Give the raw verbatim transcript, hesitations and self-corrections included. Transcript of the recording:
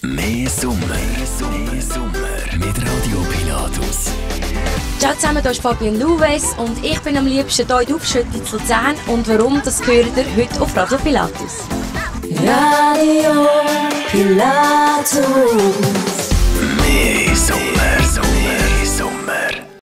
Mehr Sommer, mehr Sommer mit Radio Pilatus. Ciao zusammen, hier ist Fabian Louwes und ich bin am liebsten hier in der Aufschütte in Luzern. Und warum, das hört ihr heute auf Radio Pilatus. Radio Pilatus. Mehr Sommer.